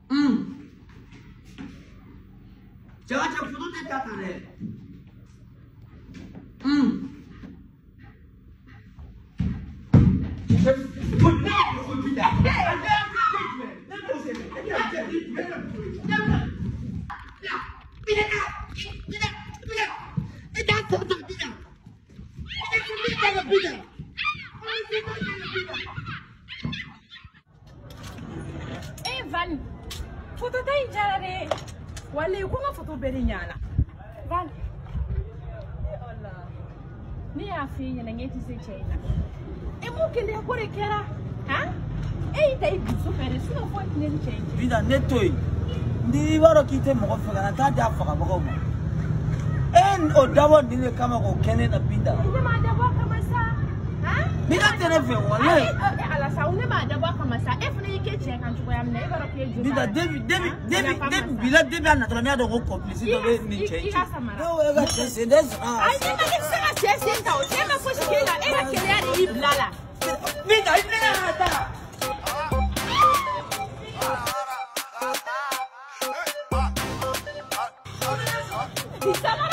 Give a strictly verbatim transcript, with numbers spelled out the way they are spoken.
Hum. Jangan cakap foto dia tak ada. Hum. Van, foto dai jare. Wale ko nga foto beri nyana. Van. Allah. Ni afi nyana ngeti se China. E mo kele akore kera. Ha? E ita ibi so fere so fo ni change. Binta netoi. Ndi waro kite mo ko fega na ta ja faga mo ko mo. En o dawo ndi ne kama ko kene na Binta. Ni ma dawo kama sa. Ha? Binta tene fe wallahi. Ala sa une ma dawo kama sa. E fune yake che kan chuko yamne e waro ke ju. Binta debi debi debi debi bila debi na to na do ko complicity do ni change. No we ga se des. Ai ni ma ke se ga se se ta o se ma ko se na e ga kele ya di blala. Binta ina na ta. Bisa